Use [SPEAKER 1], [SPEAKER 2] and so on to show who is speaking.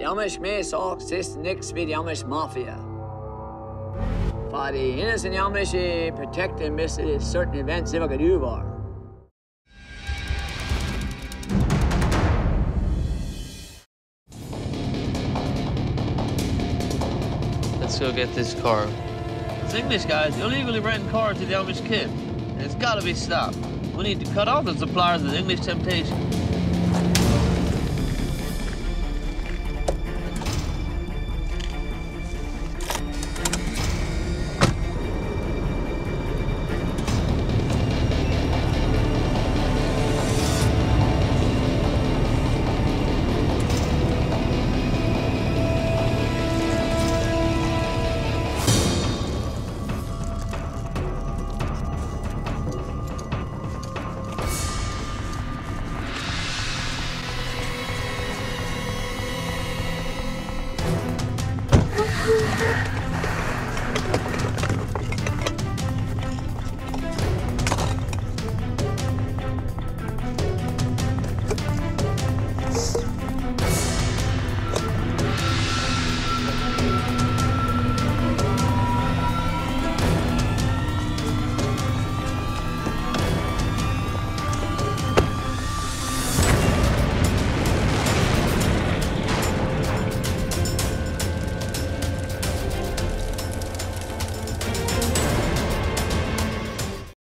[SPEAKER 1] De Amish meesak sist niks vid de Amish Mafia. For de innocent Amish protect and miss certain events if I could do var.
[SPEAKER 2] Let's go get this car. This English guy's illegally renting cars to the Amish kid. And it's gotta be stopped. We need to cut off the suppliers of the English temptation.